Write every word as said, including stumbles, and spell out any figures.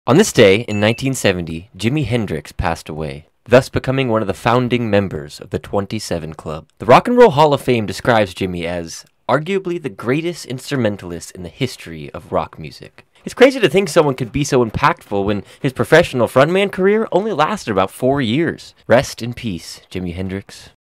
On this day in nineteen seventy, Jimi Hendrix passed away, thus becoming one of the founding members of the twenty-seven Club. The Rock and Roll Hall of Fame describes Jimi as arguably the greatest instrumentalist in the history of rock music. It's crazy to think someone could be so impactful when his professional frontman career only lasted about four years. Rest in peace, Jimi Hendrix.